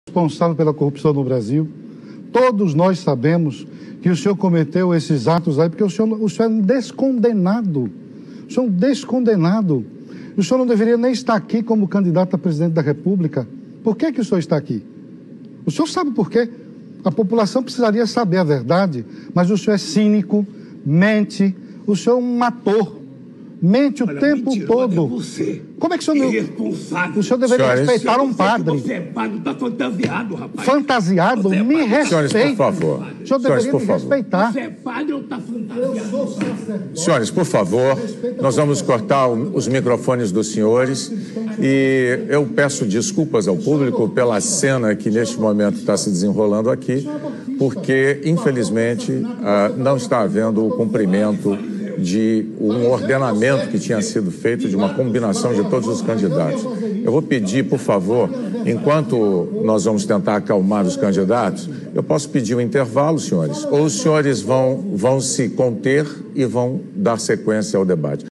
Responsável pela corrupção no Brasil. Todos nós sabemos que o senhor cometeu esses atos aí porque o senhor é um descondenado. O senhor é um descondenado. O senhor não deveria nem estar aqui como candidato a presidente da República. Por que o senhor está aqui? O senhor sabe por quê? A população precisaria saber a verdade, mas o senhor é cínico, mente, o senhor é um ator. Mente o tempo todo. Você. Como é que o senhor não... O senhor deveria respeitar um padre. Você é padre, tá fantasiado, rapaz. Fantasiado? Você é Me padre. respeite. Senhores, por favor. O senhor deveria me respeitar. Você é padre ou tá fantasiado? Senhores, por favor, nós vamos cortar os microfones dos senhores e eu peço desculpas ao público pela cena que neste momento está se desenrolando aqui, porque, infelizmente, não está havendo o cumprimento de um ordenamento que tinha sido feito de uma combinação de todos os candidatos. Eu vou pedir, por favor, enquanto nós vamos tentar acalmar os candidatos, eu posso pedir um intervalo, senhores, ou os senhores vão se conter e vão dar sequência ao debate.